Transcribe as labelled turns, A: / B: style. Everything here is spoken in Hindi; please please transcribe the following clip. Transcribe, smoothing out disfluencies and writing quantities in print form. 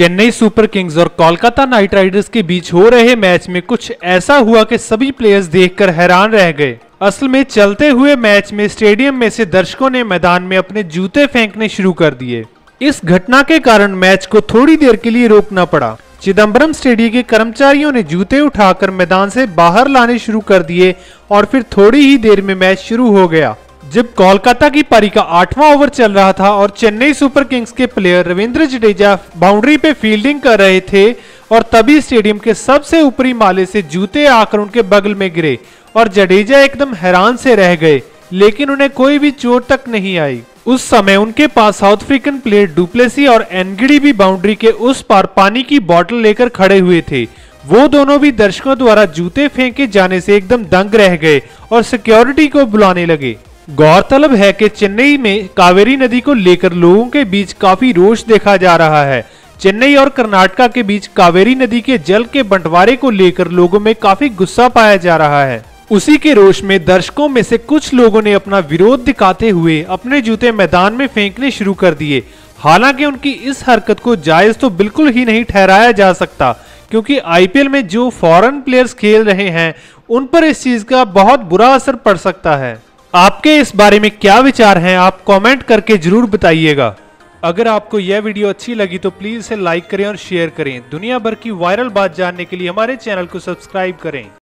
A: चेन्नई सुपर किंग्स और कोलकाता नाइट राइडर्स के बीच हो रहे मैच में कुछ ऐसा हुआ कि सभी प्लेयर्स देखकर हैरान रह गए। असल में चलते हुए मैच में स्टेडियम में से दर्शकों ने मैदान में अपने जूते फेंकने शुरू कर दिए। इस घटना के कारण मैच को थोड़ी देर के लिए रोकना पड़ा। चिदम्बरम स्टेडियम के कर्मचारियों ने जूते उठाकर मैदान से बाहर लाने शुरू कर दिए और फिर थोड़ी ही देर में मैच शुरू हो गया। जब कोलकाता की पारी का 8वां ओवर चल रहा था और चेन्नई सुपर किंग्स के प्लेयर रविंद्र जडेजा बाउंड्री पे फील्डिंग कर रहे थे और तभी स्टेडियम के सबसे ऊपरी माले से जूते आकर उनके बगल में गिरे और जडेजा एकदम हैरान से रह गए, लेकिन उन्हें कोई भी चोट तक नहीं आई। उस समय उनके पास साउथ अफ्रीकन प्लेयर डुप्लेसी और एनगिडी भी बाउंड्री के उस पार पानी की बोतल लेकर खड़े हुए थे। वो दोनों भी दर्शकों द्वारा जूते फेंके जाने से एकदम दंग रह गए और सिक्योरिटी को बुलाने लगे। गौरतलब है कि चेन्नई में कावेरी नदी को लेकर लोगों के बीच काफी रोष देखा जा रहा है। चेन्नई और कर्नाटका के बीच कावेरी नदी के जल के बंटवारे को लेकर लोगों में काफी गुस्सा पाया जा रहा है। उसी के रोष में दर्शकों में से कुछ लोगों ने अपना विरोध दिखाते हुए अपने जूते मैदान में फेंकने शुरू कर दिए। हालांकि उनकी इस हरकत को जायज तो बिल्कुल ही नहीं ठहराया जा सकता, क्योंकि आईपीएल में जो फॉरेन प्लेयर्स खेल रहे हैं उन पर इस चीज का बहुत बुरा असर पड़ सकता है। आपके इस बारे में क्या विचार हैं, आप कमेंट करके जरूर बताइएगा। अगर आपको यह वीडियो अच्छी लगी तो प्लीज इसे लाइक करें और शेयर करें। दुनिया भर की वायरल बात जानने के लिए हमारे चैनल को सब्सक्राइब करें।